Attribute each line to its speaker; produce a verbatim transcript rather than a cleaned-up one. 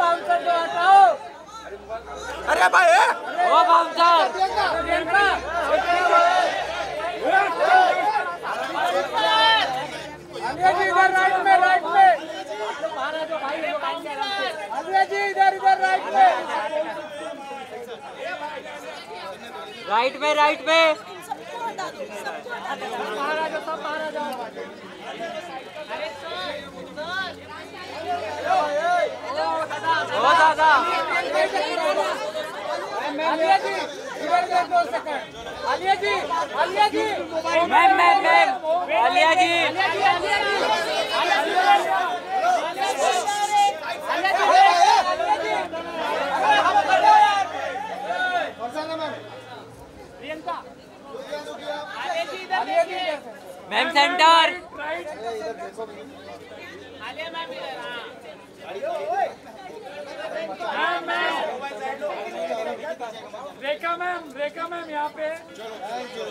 Speaker 1: Bouncer जो हटाओ।
Speaker 2: अरे भाई
Speaker 1: ओ बाउंसर अलिया जी इधर राइट में राइट में अलिया जी इधर इधर राइट में
Speaker 3: राइट में राइट में
Speaker 1: ओ दादा अलिया जी इधर इधर दो second Alia ji Alia ji
Speaker 3: ma'am ma'am ma'am Alia ji ma'am centre
Speaker 1: Rekha ma'am Rekha ma'am यहाँ पे